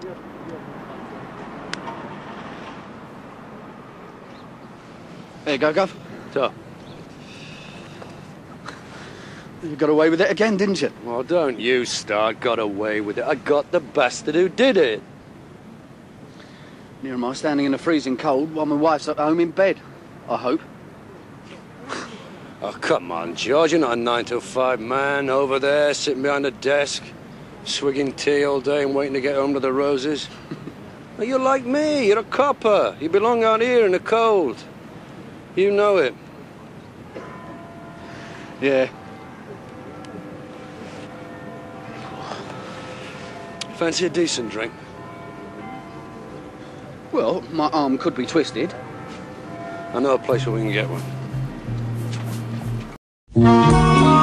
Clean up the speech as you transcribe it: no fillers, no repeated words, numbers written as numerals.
There you go, Gov. So? You got away with it again, didn't you? Well, don't you start. Got away with it. I got the bastard who did it. Near am I standing in the freezing cold while my wife's at home in bed, I hope. Oh, come on, George. You're not a 9 to 5 man over there sitting behind a desk, swigging tea all day and waiting to get home to the roses. Well, you're like me. You're a copper. You belong out here in the cold. You know it. Yeah. Fancy a decent drink? Well, my arm could be twisted. I know a place where we can get one.